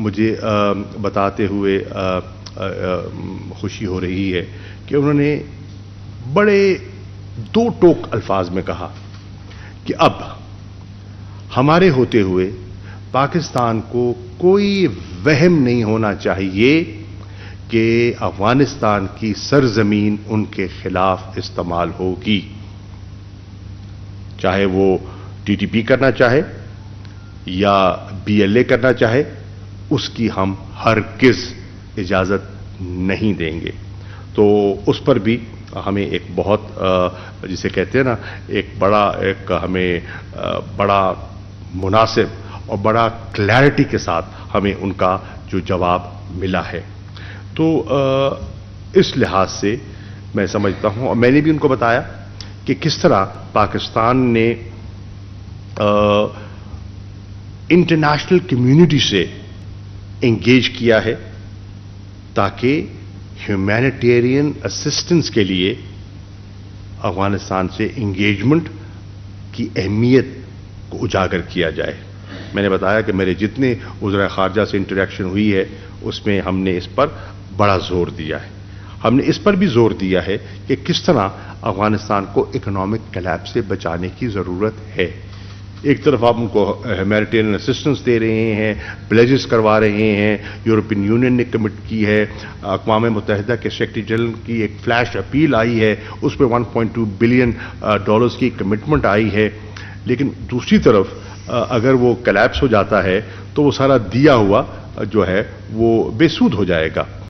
مجھے بتاتے ہوئے خوشی ہو رہی ہے کہ انہوں نے بڑے دو ٹوک الفاظ میں کہا کہ اب ہمارے ہوتے ہوئے پاکستان کو کوئی وہم نہیں ہونا چاہیے کہ افغانستان کی سرزمین ان کے خلاف استعمال ہوگی، چاہے وہ ٹی ٹی پی کرنا چاہے یا بی ایل اے کرنا چاہے، اس کی ہم ہرگز اجازت نہیں دیں گے۔ تو اس پر بھی ہمیں ایک بہت جسے کہتے ہیں نا ایک ہمیں بڑا مناسب اور بڑا کلیئرٹی کے ساتھ ہمیں ان کا جو جواب ملا ہے۔ تو اس لحاظ سے میں سمجھتا ہوں، اور میں نے بھی ان کو بتایا کہ کس طرح پاکستان نے انٹرنیشنل کمیونٹی سے انگیج کیا ہے تاکہ ہیومینیٹیرین اسسٹنس کے لیے افغانستان سے انگیجمنٹ کی اہمیت کو اجاگر کیا جائے۔ میں نے بتایا کہ میرے جتنے وزراء خارجہ سے انٹریکشن ہوئی ہے اس میں ہم نے اس پر بڑا زور دیا ہے۔ ہم نے اس پر بھی زور دیا ہے کہ کس طرح افغانستان کو اکنامک کلیپس سے بچانے کی ضرورت ہے۔ ایک طرف آپ ان کو ہیومینیٹیرین اسسٹنس دے رہے ہیں، پلیجز کروا رہے ہیں، یورپین یونین نے کمٹ کی ہے، اقوام متحدہ کے سیکرٹری جنرل کی ایک فلیش اپیل آئی ہے، اس پہ $1.2 بلین کی کمٹمنٹ آئی ہے، لیکن دوسری طرف اگر وہ کلیپس ہو جاتا ہے تو وہ سارا دیا ہوا جو ہے وہ بے سود ہو جائے گا۔